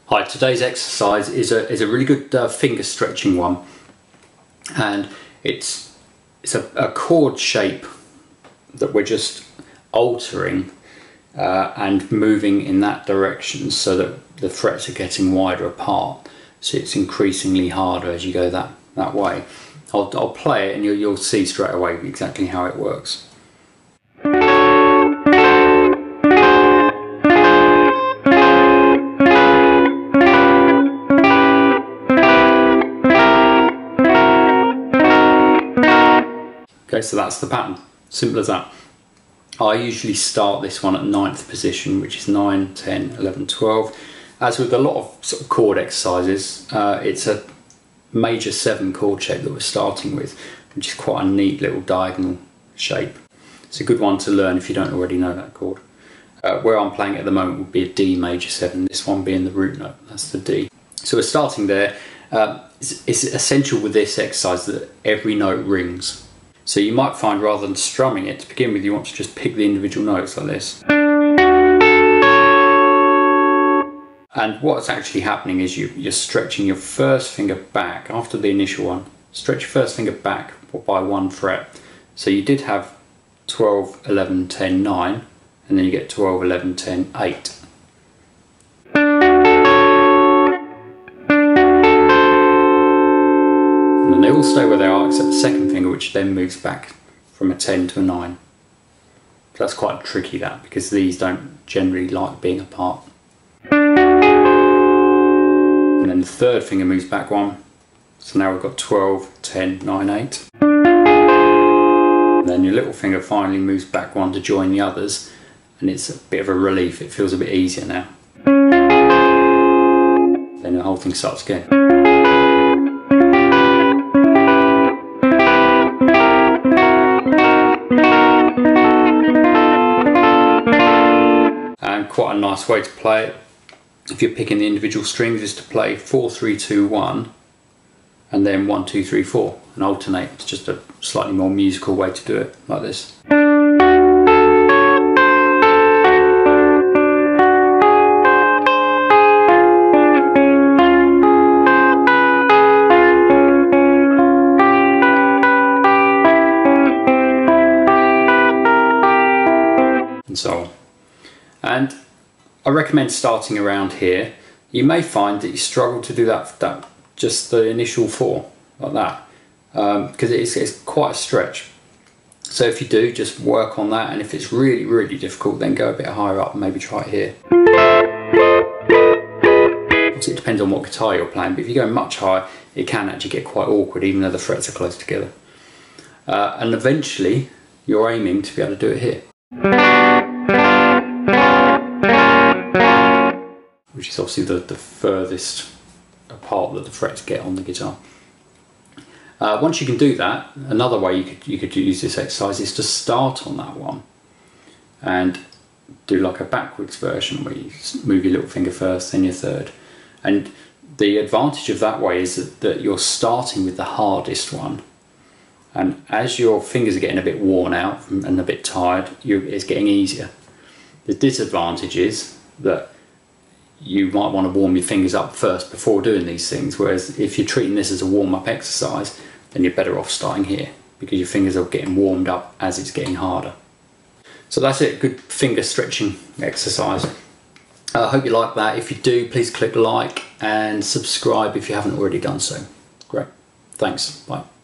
Hi, today's exercise is a really good finger stretching one, and it's a chord shape that we're just altering and moving in that direction so that the frets are getting wider apart, so it's increasingly harder as you go that way. I'll play it and you'll see straight away exactly how it works. Okay, so that's the pattern, simple as that. I usually start this one at 9th position, which is 9, 10, 11, 12. As with a lot of sort of chord exercises, it's a major 7 chord shape that we're starting with, which is quite a neat little diagonal shape. It's a good one to learn if you don't already know that chord. Where I'm playing at the moment would be a D major 7, this one being the root note, that's the D. So we're starting there. It's essential with this exercise that every note rings. So you might find rather than strumming it, to begin with you want to just pick the individual notes like this. And what's actually happening is you're stretching your first finger back after the initial one. Stretch your first finger back by 1 fret. So you did have 12, 11, 10, 9, and then you get 12, 11, 10, 8. And they all stay where they are except the second finger, which then moves back from a 10 to a 9. So that's quite tricky, that, because these don't generally like being apart. And then the third finger moves back 1. So now we've got 12, 10, 9, 8. And then your little finger finally moves back 1 to join the others, and it's a bit of a relief, it feels a bit easier now. Then the whole thing starts again. And quite a nice way to play it, if you're picking the individual strings, is to play 4, 3, 2, 1 and then 1, 2, 3, 4 and alternate. It's just a slightly more musical way to do it, like this. And so on. And I recommend starting around here. You may find that you struggle to do that just the initial 4 like that, because it's quite a stretch. So if you do, just work on that, and if it's really difficult, then go a bit higher up and maybe try it here. Obviously it depends on what guitar you're playing, but if you go much higher it can actually get quite awkward even though the frets are close together. And eventually you're aiming to be able to do it here, which is obviously the furthest apart that the frets get on the guitar. Once you can do that, another way you could use this exercise is to start on that one and do like a backwards version where you move your little finger first, then your third. And the advantage of that way is that you're starting with the hardest one, and as your fingers are getting a bit worn out and a bit tired, it's getting easier. The disadvantage is that you might want to warm your fingers up first before doing these things, whereas if you're treating this as a warm-up exercise, then you're better off starting here because your fingers are getting warmed up as it's getting harder. So that's it, good finger stretching exercise. I hope you like that. If you do, please click like and subscribe if you haven't already done so. Great, thanks, bye.